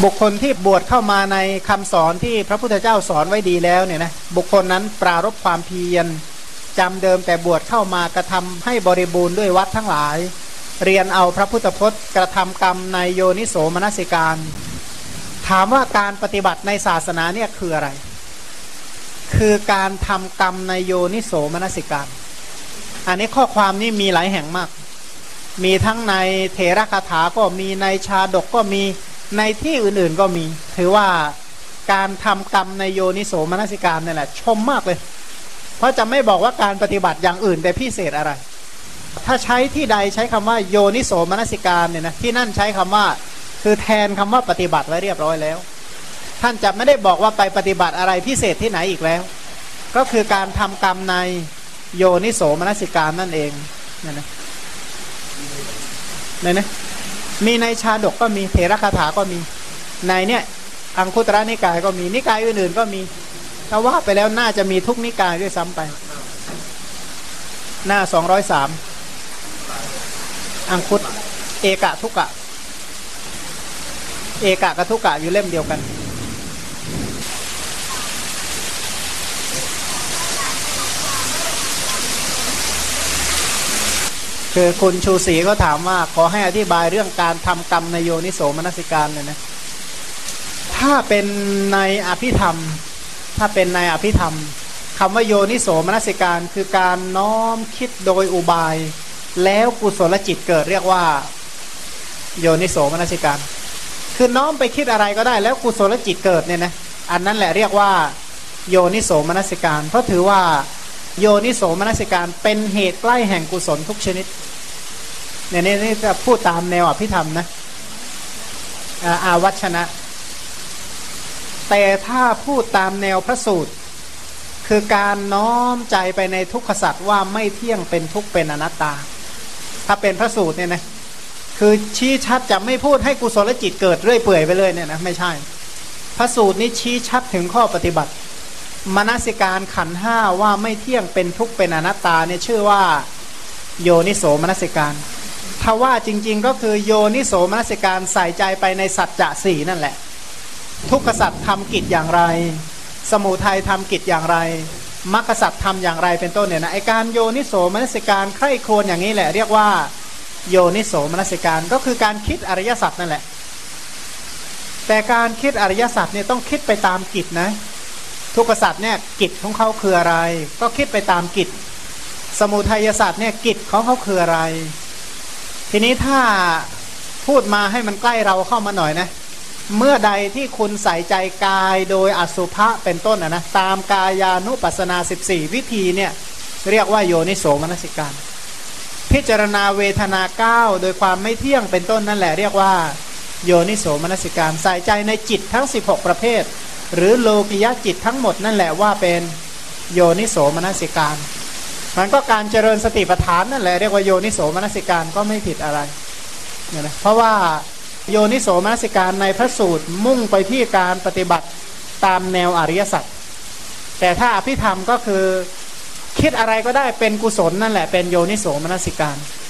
บุคคลที่บวชเข้ามาในคำสอนที่พระพุทธเจ้าสอนไว้ดีแล้วเนี่ยนะบุคคลนั้นปรารภความเพียรจำเดิมแต่บวชเข้ามากระทำให้บริบูรณ์ด้วยวัดทั้งหลายเรียนเอาพระพุทธพจน์กระทำกรรมในโยนิโสมนสิการถามว่าการปฏิบัติในศาสนาเนี่ยคืออะไรคือการทำกรรมในโยนิโสมนสิการอันนี้ข้อความนี้มีหลายแห่งมากมีทั้งในเถรคาถาก็มีในชาดกก็มีในที่อื่นๆก็มีถือว่าการทำกรรมในโยนิโสมนสิการนี่แหละชมมากเลยเพราะจะไม่บอกว่าการปฏิบัติอย่างอื่นแต่พิเศษอะไรถ้าใช้ที่ใดใช้คำว่าโยนิโสมนสิการเนี่ยนะที่นั่นใช้คำว่าคือแทนคำว่าปฏิบัติไว้เรียบร้อยแล้วท่านจะไม่ได้บอกว่าไปปฏิบัติอะไรพิเศษที่ไหนอีกแล้วก็คือการทำกรรมในโยนิโสมนสิการนั่นเองนั่นนะมีในชาดกก็มีเถรคาถาก็มีในเนี่ยอังคุตระนิกายก็มีนิกายอื่นๆก็มีถ้าว่าไปแล้วน่าจะมีทุกนิกายด้วยซ้ำไปหน้า203อังคุตเอกะทุกะเอกะกับทุกะอยู่เล่มเดียวกันคือคุณชูศรีก็ถามว่าขอให้อธิบายเรื่องการทำกรรมในโยนิโสมนสิการเลยนะถ้าเป็นในอภิธรรมคำว่าโยนิโสมนสิการคือการน้อมคิดโดยอุบายแล้วกุศลจิตเกิดเรียกว่าโยนิโสมนสิการคือน้อมไปคิดอะไรก็ได้แล้วกุศลจิตเกิดเนี่ยนะอันนั้นแหละเรียกว่าโยนิโสมนสิการเพราะถือว่าโยนิโสมนสิการเป็นเหตุใกล้แห่งกุศลทุกชนิดเนี่ยนี่จะพูดตามแนวอภิธรรมนะอาวัชนะแต่ถ้าพูดตามแนวพระสูตรคือการน้อมใจไปในทุกขสัตว์ว่าไม่เที่ยงเป็นทุกข์เป็นอนัตตาถ้าเป็นพระสูตรเนี่ยนะคือชี้ชัดจะไม่พูดให้กุศลจิตเกิดเรื่อยเปื่อยไปเลยเนี่ยนะไม่ใช่พระสูตรนี้ชี้ชัดถึงข้อปฏิบัติมนสิการขันธ์ห้าว่าไม่เที่ยงเป็นทุกข์เป็นอนัตตาเนี่ยชื่อว่าโยนิโสมนสิการถ้าว่าจริงๆก็คือโยนิโสมนสิการใส่ใจไปในสัจจะสี่นั่นแหละทุกขสัตว์ทำกิจอย่างไรสมุทัยทำกิจอย่างไรมรรคสัตว์ทำอย่างไรเป็นต้นเนี่ยนะไอการโยนิโสมนสิการใคร่ครวญอย่างนี้แหละเรียกว่าโยนิโสมนสิการก็คือการคิดอริยสัจนั่นแหละแต่การคิดอริยสัจเนี่ยต้องคิดไปตามกิจนะทุกขสัตว์เนี่ยกิจของเขาคืออะไรก็คิดไปตามกิจสมุทัยสัตว์เนี่ยกิจของเขาคืออะไรทีนี้ถ้าพูดมาให้มันใกล้เราเข้ามาหน่อยนะเมื่อใดที่คุณใส่ใจกายโดยอสุภะเป็นต้นนะตามกายานุปัสสนา14วิธีเนี่ยเรียกว่าโยนิโสมนสิการพิจารณาเวทนา9โดยความไม่เที่ยงเป็นต้นนั่นแหละเรียกว่าโยนิโสมนสิการใส่ใจในจิตทั้ง16ประเภทหรือโลกิยะจิตทั้งหมดนั่นแหละว่าเป็นโยนิโสมนสิการมันก็การเจริญสติปัฏฐานนั่นแหละเรียกว่าโยนิโสมนสิการก็ไม่ผิดอะไรเนี่ยนะเพราะว่าโยนิโสมนสิการในพระสูตรมุ่งไปที่การปฏิบัติตามแนวอริยสัจแต่ถ้าอภิธรรมก็คือคิดอะไรก็ได้เป็นกุศลนั่นแหละเป็นโยนิโสมนสิการ